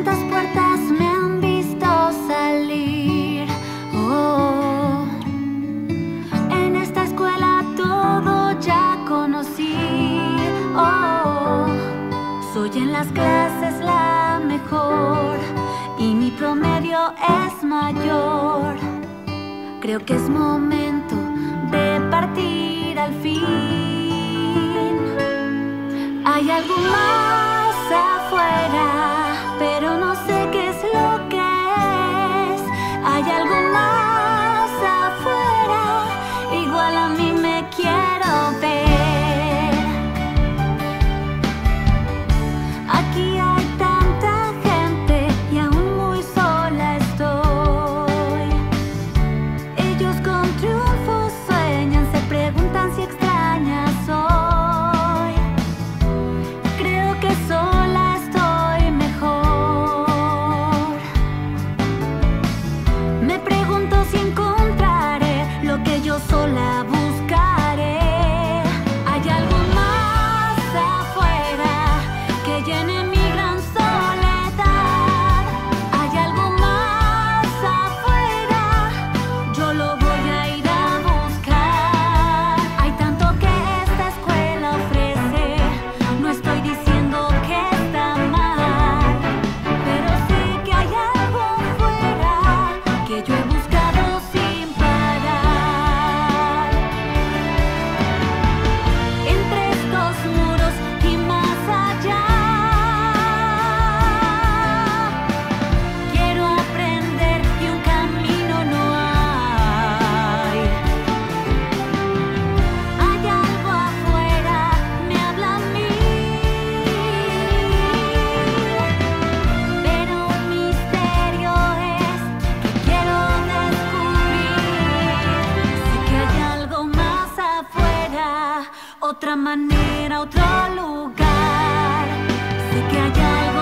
Tantas puertas me han visto salir. Oh, en esta escuela todo ya conocí. Oh, soy en las clases la mejor y mi promedio es mayor. Creo que es momento de partir al fin. Hay algo más afuera, pero no sé qué es lo que es. Hay algo más afuera, igual a mí me quiero ver. Aquí hay tanta gente y aún muy sola estoy. Ellos con triunfo sueñan, se preguntan si extraña soy. Creo que sola estoy mejor. Me pregunto si encontraré lo que yo sola buscaré. Hay algo más afuera que llene mi gran soledad. Hay algo más afuera, yo lo voy a ir a buscar. Hay tanto que esta escuela ofrece, no estoy diciendo que está mal, pero sé que hay algo afuera que yo he buscado sin parar. Entre estos muros y más allá, quiero aprender y un camino no hay. Hay algo afuera, me habla a mí, pero un misterio es que quiero descubrir. Sé que hay algo más afuera, otra manera, otro lugar. Sé que hay algo